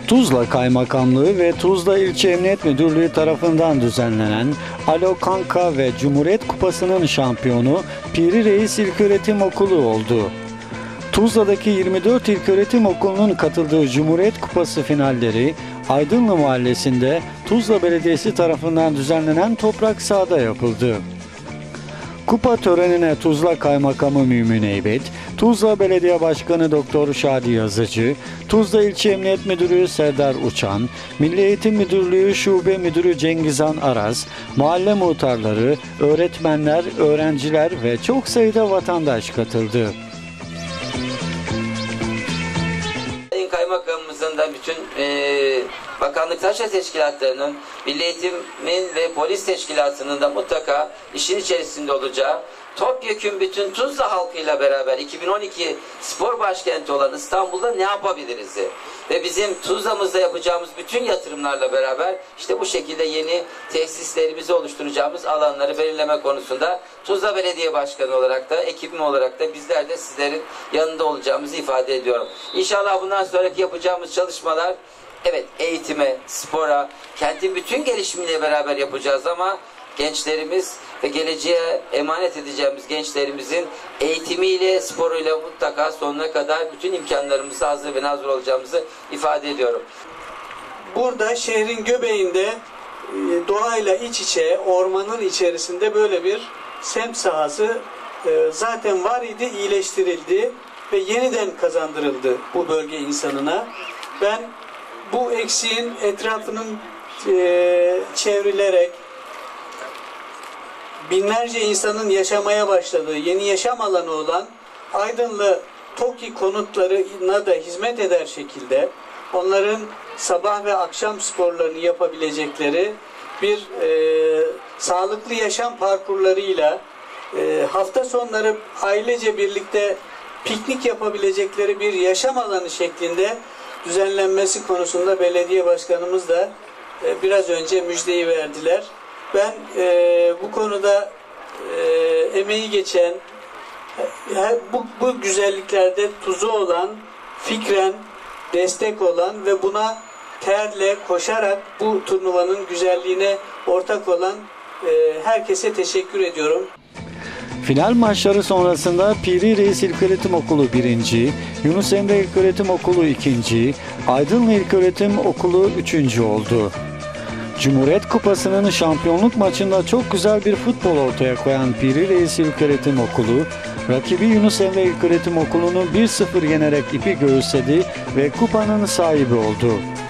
Tuzla Kaymakamlığı ve Tuzla İlçe Emniyet Müdürlüğü tarafından düzenlenen Alo Kanka ve Cumhuriyet Kupası'nın şampiyonu Piri Reis İlköğretim Okulu oldu. Tuzla'daki 24 ilköğretim okulunun katıldığı Cumhuriyet Kupası finalleri Aydınlı Mahallesi'nde Tuzla Belediyesi tarafından düzenlenen toprak sahada yapıldı. Kupa törenine Tuzla Kaymakamı Mümin Eybet, Tuzla Belediye Başkanı Doktor Şadi Yazıcı, Tuzla İlçe Emniyet Müdürü Serdar Uçan, Milli Eğitim Müdürlüğü Şube Müdürü Cengizhan Aras, mahalle muhtarları, öğretmenler, öğrenciler ve çok sayıda vatandaş katıldı. Sayın Kaymakamımızın da bütün bakanlık taşra teşkilatlarının, Milli Eğitim'in ve polis teşkilatının da mutlaka işin içerisinde olacağı, topyekün bütün Tuzla halkıyla beraber 2012 spor başkenti olan İstanbul'da ne yapabiliriz? Ve bizim Tuzla'mızda yapacağımız bütün yatırımlarla beraber işte bu şekilde yeni tesislerimizi oluşturacağımız alanları belirleme konusunda Tuzla Belediye Başkanı olarak da, ekibim olarak da bizler de sizlerin yanında olacağımızı ifade ediyorum. İnşallah bundan sonraki yapacağımız çalışmalar, evet, eğitime, spora, kentin bütün gelişimiyle beraber yapacağız ama gençlerimiz ve geleceğe emanet edeceğimiz gençlerimizin eğitimiyle, sporuyla mutlaka sonuna kadar bütün imkanlarımızı hazır ve nazır olacağımızı ifade ediyorum. Burada şehrin göbeğinde doğayla iç içe, ormanın içerisinde böyle bir semt sahası zaten var idi, iyileştirildi ve yeniden kazandırıldı bu bölge insanına. Ben bu eksiğin etrafının çevrilerek binlerce insanın yaşamaya başladığı yeni yaşam alanı olan Aydınlı TOKİ konutlarına da hizmet eder şekilde onların sabah ve akşam sporlarını yapabilecekleri bir sağlıklı yaşam parkurlarıyla hafta sonları ailece birlikte piknik yapabilecekleri bir yaşam alanı şeklinde düzenlenmesi konusunda belediye başkanımız da biraz önce müjdeyi verdiler. Ben bu konuda emeği geçen, bu güzelliklerde tuzu olan, fikren destek olan ve buna terle, koşarak bu turnuvanın güzelliğine ortak olan herkese teşekkür ediyorum. Final maçları sonrasında Piri Reis İlköğretim Okulu 1. Yunus Emre İlköğretim Okulu 2. Aydınlı İlköğretim Okulu 3. oldu. Cumhuriyet Kupası'nın şampiyonluk maçında çok güzel bir futbol ortaya koyan Piri Reis İlköğretim Okulu, rakibi Yunus Emre İlköğretim Okulu'nu 1-0 yenerek ipi göğüsledi ve kupanın sahibi oldu.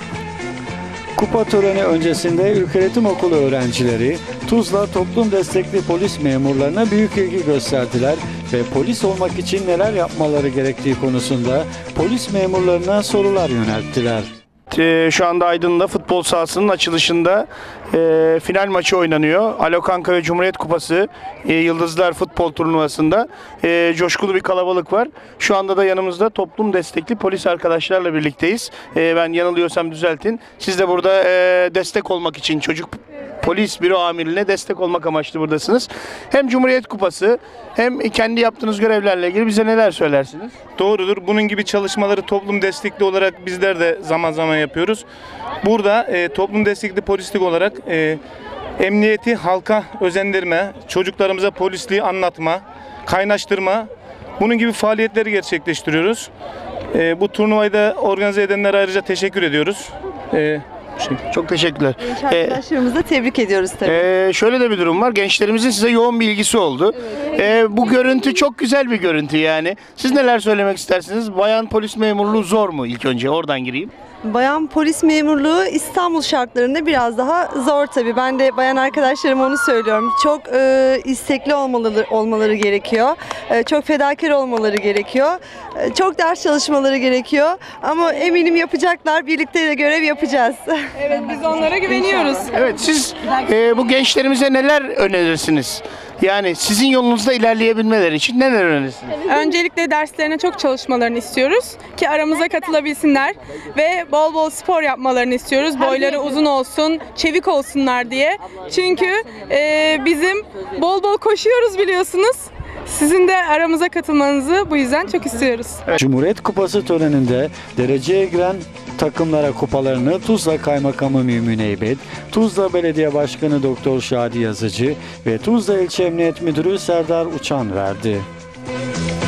Kupa töreni öncesinde İlköğretim Okulu öğrencileri Tuzla toplum destekli polis memurlarına büyük ilgi gösterdiler ve polis olmak için neler yapmaları gerektiği konusunda polis memurlarına sorular yönelttiler. Şu anda Aydın'da futbol sahasının açılışında final maçı oynanıyor. Alo Kanka ve Cumhuriyet Kupası Yıldızlar Futbol Turnuvası'nda coşkulu bir kalabalık var. Şu anda da yanımızda toplum destekli polis arkadaşlarla birlikteyiz. Ben yanılıyorsam düzeltin. Siz de burada destek olmak için çocuk polis büro amirine destek olmak amaçlı buradasınız. Hem Cumhuriyet Kupası hem kendi yaptığınız görevlerle ilgili bize neler söylersiniz? Doğrudur. Bunun gibi çalışmaları toplum destekli olarak bizler de zaman zaman yapıyoruz. Burada toplum destekli polislik olarak emniyeti halka özendirme, çocuklarımıza polisliği anlatma, kaynaştırma, bunun gibi faaliyetleri gerçekleştiriyoruz. Bu turnuvayı da organize edenlere ayrıca teşekkür ediyoruz. Çok teşekkürler. Genç arkadaşlarımızı da tebrik ediyoruz tabii. Şöyle de bir durum var. Gençlerimizin size yoğun bir ilgisi oldu. Evet. Bu görüntü çok güzel bir görüntü yani. Siz neler söylemek istersiniz? Bayan polis memurluğu zor mu? İlk önce oradan gireyim. Bayan polis memurluğu İstanbul şartlarında biraz daha zor tabii. Ben de bayan arkadaşlarıma onu söylüyorum. Çok istekli olmaları gerekiyor. Çok fedakar olmaları gerekiyor. Çok ders çalışmaları gerekiyor. Ama eminim yapacaklar. Birlikte de görev yapacağız. Evet, biz onlara güveniyoruz. Evet, siz bu gençlerimize neler önerirsiniz? Yani sizin yolunuzda ilerleyebilmeleri için neler önerirsiniz? Öncelikle derslerine çok çalışmalarını istiyoruz ki aramıza katılabilsinler ve bol bol spor yapmalarını istiyoruz. Boyları uzun olsun, çevik olsunlar diye. Çünkü bizim bol bol koşuyoruz biliyorsunuz. Sizin de aramıza katılmanızı bu yüzden çok istiyoruz. Cumhuriyet Kupası töreninde dereceye giren Takımlara kupalarını Tuzla Kaymakamı Mümin Eybet, Tuzla Belediye Başkanı Doktor Şadi Yazıcı ve Tuzla İlçe Emniyet Müdürü Serdar Uçan verdi.